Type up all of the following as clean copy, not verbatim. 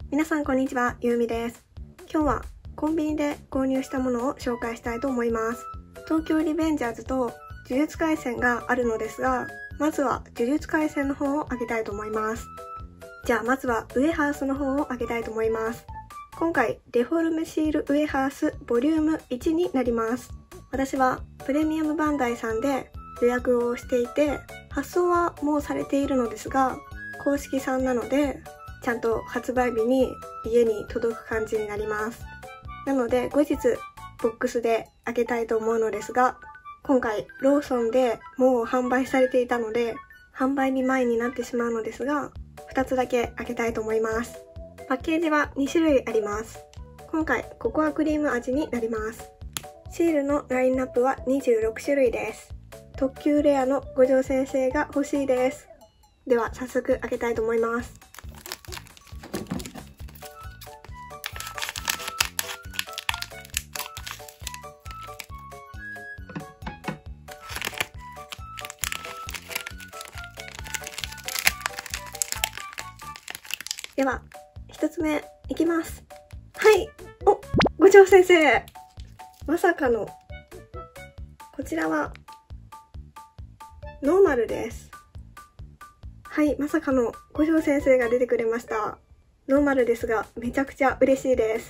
皆さんこんにちは、ゆうみです。今日はコンビニで購入したものを紹介したいと思います。東京リベンジャーズと呪術廻戦があるのですが、まずは呪術廻戦の方を開けたいと思います。じゃあまずはウエハースの方を開けたいと思います。今回デフォルメシールウエハースボリューム1になります。私はプレミアムバンダイさんで予約をしていて、発送はもうされているのですが、公式さんなのでちゃんと発売日に家に届く感じになります。なので後日ボックスで開けたいと思うのですが、今回ローソンでもう販売されていたので販売日前になってしまうのですが、2つだけ開けたいと思います。パッケージは2種類あります。今回ココアクリーム味になります。シールのラインナップは26種類です。特級レアの五条先生が欲しいです。では早速開けたいと思います。では1つ目いきます。はい、お、五条先生、まさかのこちらはノーマルです。はい、まさかの五条先生が出てくれました。ノーマルですがめちゃくちゃ嬉しいです。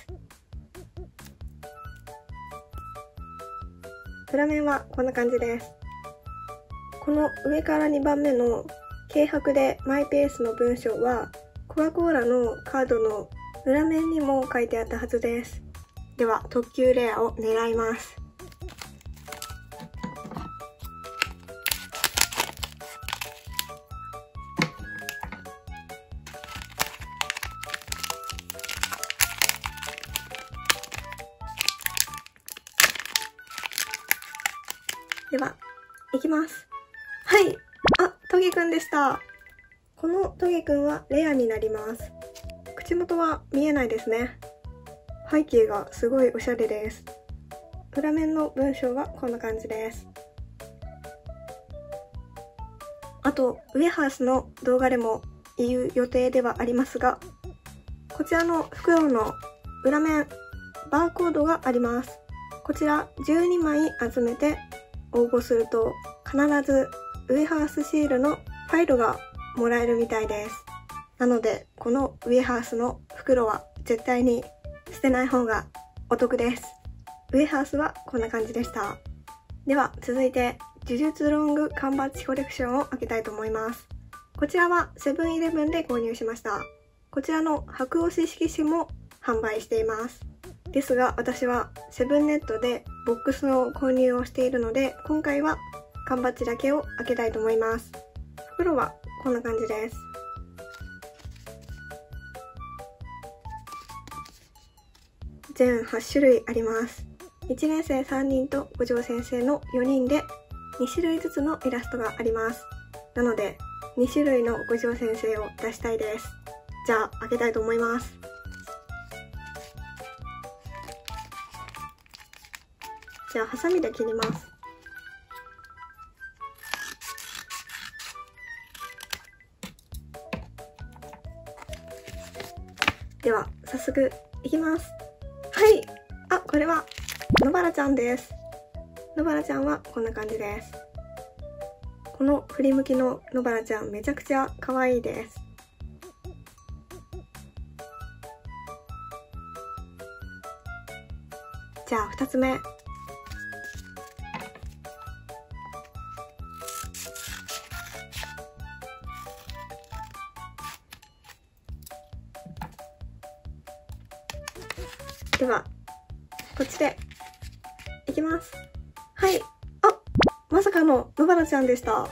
裏面はこんな感じです。この上から2番目の軽薄でマイペースの文章はコカ・コーラのカードの裏面にも書いてあったはずです。では特級レアを狙います。では、いきます。はい。あ、トゲくんでした。このトゲくんはレアになります。口元は見えないですね。背景がすごいおしゃれです。裏面の文章はこんな感じです。あと、ウエハースの動画でも言う予定ではありますが、こちらの袋の裏面、バーコードがあります。こちら12枚集めて応募すると必ずウエハースシールのファイルがもらえるみたいです。なのでこのウエハースの袋は絶対に捨てない方がお得です。ウエハースはこんな感じでした。では続いて呪術ロング缶バッジコレクションを開けたいと思います。こちらはセブンイレブンで購入しました。こちらの白押し色紙も販売しています。ですが私はセブンネットでボックスの購入をしているので、今回は缶バッジだけを開けたいと思います。袋はこんな感じです。全8種類あります。1年生3人と五条先生の4人で2種類ずつのイラストがあります。なので2種類の五条先生を出したいです。じゃあ開けたいと思います。じゃあハサミで切ります。では早速いきます。はい、あ、これは野原ちゃんです。野原ちゃんはこんな感じです。この振り向きの野原ちゃんめちゃくちゃ可愛いです。じゃあ2つ目。ではこっちでいきます。はい、あ、まさかの野原ちゃんでした。はい、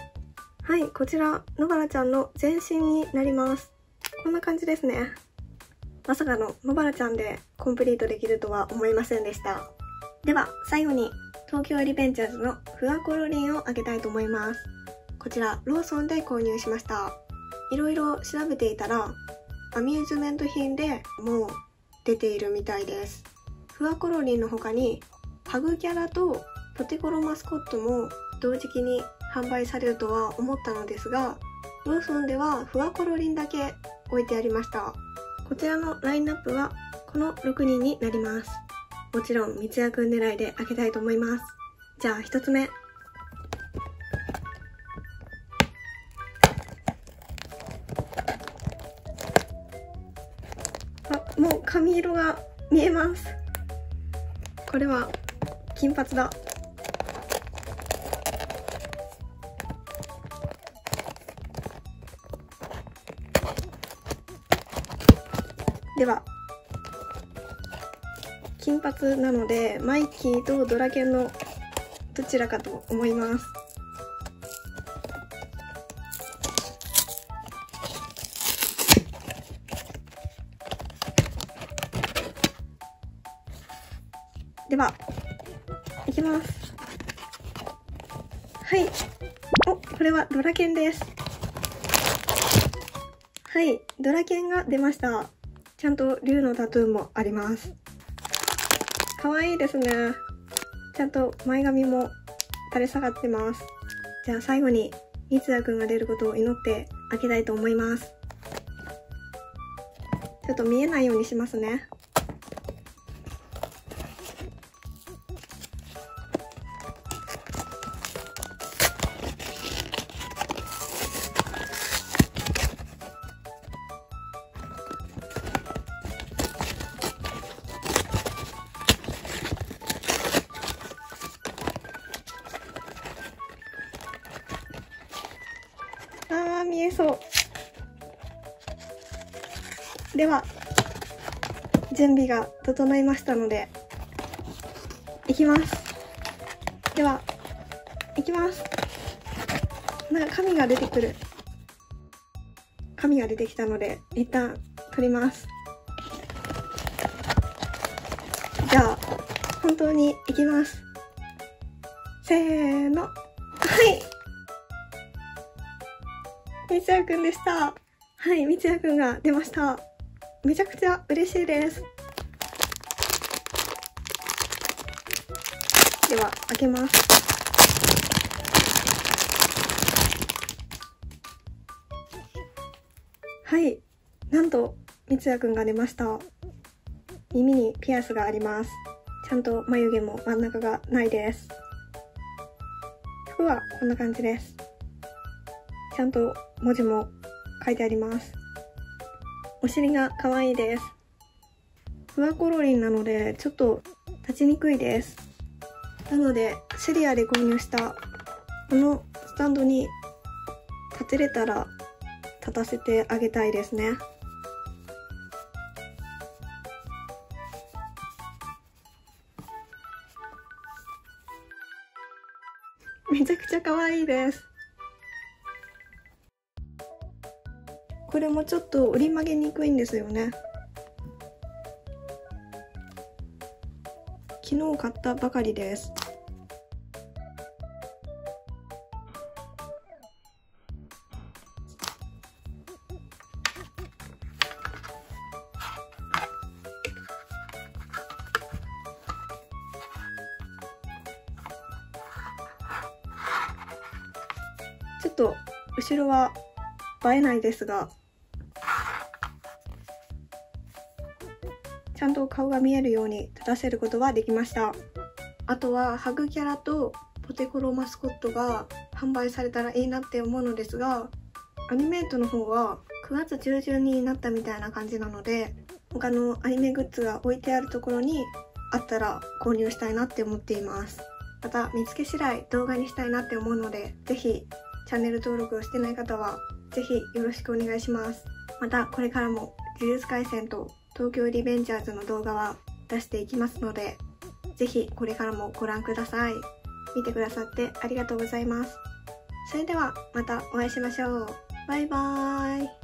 こちら野原ちゃんの全身になります。こんな感じですね。まさかの野原ちゃんでコンプリートできるとは思いませんでした。では最後に東京リベンジャーズのフワコロリンを開けたいと思います。こちらローソンで購入しました。いろいろ調べていたらアミューズメント品でもう出ているみたいです。フワコロリンの他にハグキャラとポテコロマスコットも同時期に販売されるとは思ったのですが、ローソンではフワコロリンだけ置いてありました。 こちらのラインナップはこの6人になります。もちろん三ツ矢くん狙いで開けたいと思います。じゃあ1つ目。あ、もう髪色が見えます。これは金髪だ。では金髪なのでマイキーとドラケンのどちらかと思います。ではいきます。はい。お、これはドラケンです。はい、ドラケンが出ました。ちゃんと竜のタトゥーもあります。かわいいですね。ちゃんと前髪も垂れ下がってます。じゃあ最後に三ツ矢くんが出ることを祈って開けたいと思います。ちょっと見えないようにしますね。見えそう。では準備が整いましたのでいきます。ではいきます。なんか紙が出てくる。紙が出てきたので一旦取ります。じゃあ本当にいきます。せーの。はい、三ツ矢くんでした。はい、三ツ矢くんが出ました。めちゃくちゃ嬉しいです。では開けます。はい、なんと三ツ矢くんが出ました。耳にピアスがあります。ちゃんと眉毛も真ん中がないです。服はこんな感じです。ちゃんと文字も書いてあります。お尻が可愛いです。フワコロリンなのでちょっと立ちにくいです。なのでシリアで購入したこのスタンドに立てれたら立たせてあげたいですね。めちゃくちゃ可愛いです。これもちょっと折り曲げにくいんですよね。昨日買ったばかりです。ちょっと後ろは映えないですが、ちゃんと顔が見えるように立たせることはできました。あとはハグキャラとポテコロマスコットが販売されたらいいなって思うのですが、アニメートの方は9月中旬になったみたいな感じなので、他のアニメグッズが置いてあるところにあったら購入したいなって思っています。また見つけ次第動画にしたいなって思うので、ぜひチャンネル登録をしてない方はぜひよろしくお願いします。またこれからも呪術廻戦と東京リベンジャーズの動画は出していきますので、ぜひこれからもご覧ください。見てくださってありがとうございます。それではまたお会いしましょう。バイバーイ。